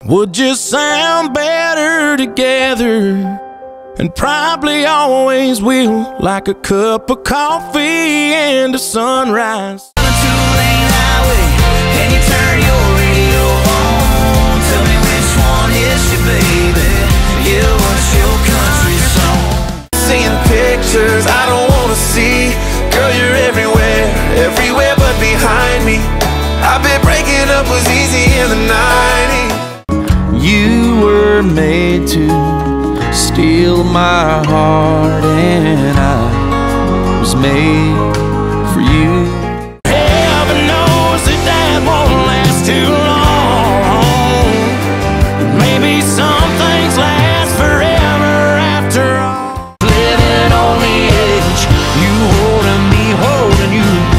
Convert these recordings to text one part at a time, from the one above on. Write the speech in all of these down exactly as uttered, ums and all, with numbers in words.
would just sound better together, and probably always will, like a cup of coffee and a sunrise. On a two-lane highway, and you turn your radio on. Tell me which one is your baby? Yeah, what's your country song? Seeing pictures I don't wanna see. Girl, you're everywhere, everywhere but behind me. I bet breaking up was easy in the nineties. You were made to steal my heart, and I was made for you. Heaven knows that that won't last too long. Maybe some things last forever after all. Living on the edge, you holding me, holding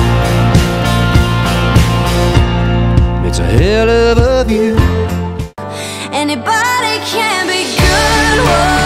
you. It's a hell of a view. Anybody can be good. Whoa.